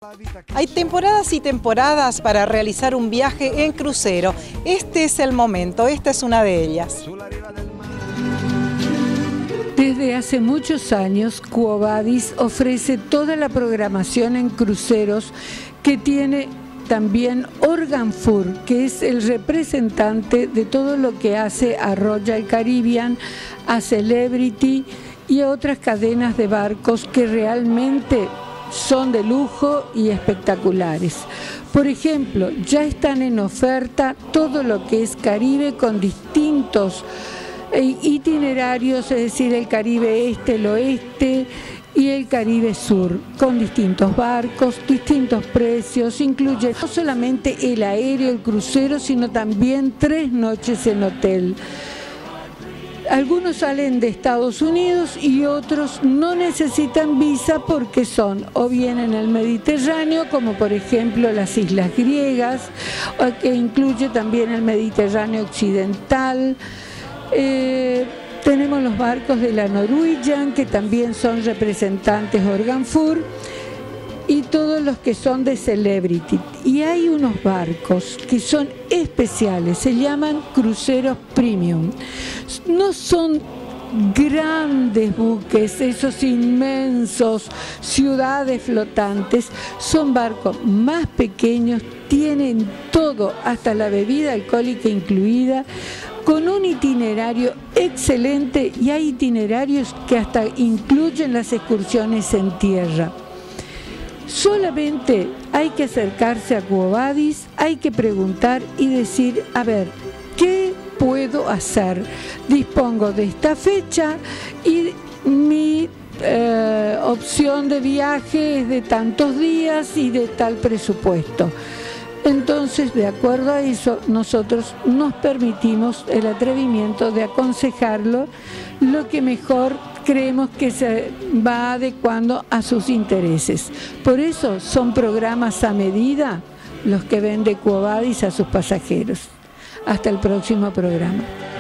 Hay temporadas y temporadas para realizar un viaje en crucero. Este es el momento, esta es una de ellas. Desde hace muchos años, Quo Vadis ofrece toda la programación en cruceros que tiene también Organ Fur, que es el representante de todo lo que hace a Royal Caribbean, a Celebrity y a otras cadenas de barcos que realmente son de lujo y espectaculares. Por ejemplo, ya están en oferta todo lo que es Caribe con distintos itinerarios, es decir, el Caribe Este, el Oeste y el Caribe Sur, con distintos barcos, distintos precios, incluye no solamente el aéreo, el crucero, sino también 3 noches en hotel. Algunos salen de Estados Unidos y otros no necesitan visa porque son o bien en el Mediterráneo, como por ejemplo las islas griegas, que incluye también el Mediterráneo occidental. Tenemos los barcos de la Norwegian, que también son representantes Organ Fur, y todos los que son de Celebrity. Y hay unos barcos que son especiales, se llaman cruceros premium. No son grandes buques, esos inmensos, ciudades flotantes, son barcos más pequeños, tienen todo, hasta la bebida alcohólica incluida, con un itinerario excelente, y hay itinerarios que hasta incluyen las excursiones en tierra. Solamente hay que acercarse a Quo Vadis, hay que preguntar y decir, a ver, ¿qué puedo hacer? Dispongo de esta fecha y mi opción de viaje es de tantos días y de tal presupuesto. Entonces, de acuerdo a eso, nosotros nos permitimos el atrevimiento de aconsejarlo lo que mejor creemos que se va adecuando a sus intereses. Por eso son programas a medida los que vende Quo Vadis a sus pasajeros. Hasta el próximo programa.